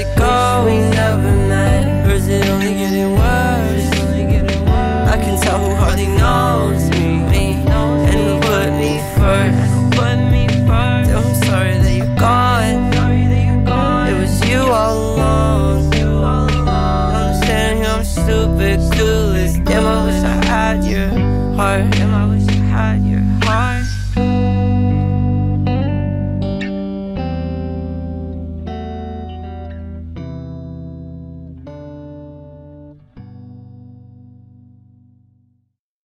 you go, we never met? Or is it only getting worse? I can tell who hardly knows me and who put me first. I'm sorry that you're gone. It was you all along. Understand I'm stupid, clueless. Damn, I wish I had your heart.